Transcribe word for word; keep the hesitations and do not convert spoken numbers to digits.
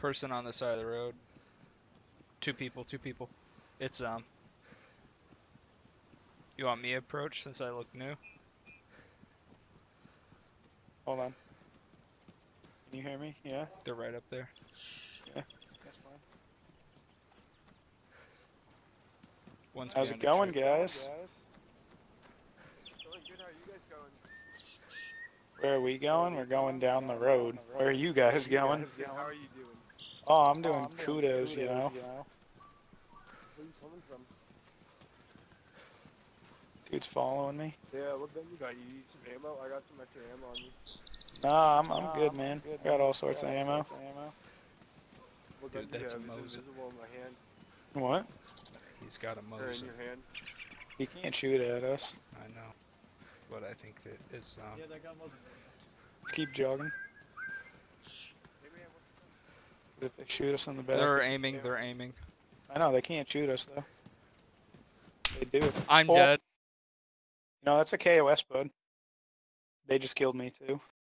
Person on the side of the road. Two people, two people. It's, um... You want me to approach since I look new? Hold on. Can you hear me? Yeah? They're right up there. Yeah, that's fine. One's How's it behind a going, tree. guys? It's going good. How are you guys going? Where are we going? We're going down the road. Where are you guys going? How are you doing? Oh, I'm doing kudos, you know. Where are you coming from? Dude's following me. Yeah, what gun you got? You need some ammo? I got some extra ammo on me. Nah, I'm, I'm good, man. Got all sorts of ammo. What gun Dude, do you that's have? a Is it Mosin. visible in my hand? What? He's got a Or in Mosin. your hand? He can't shoot at us. I know. But I think that is, um... Yeah, they got Mosin. Let's keep jogging. If they shoot us in the back. They're it's- aiming, they're aiming. I know, they can't shoot us, though. They do. I'm Oh. dead. No, that's a K O S, bud. They just killed me, too.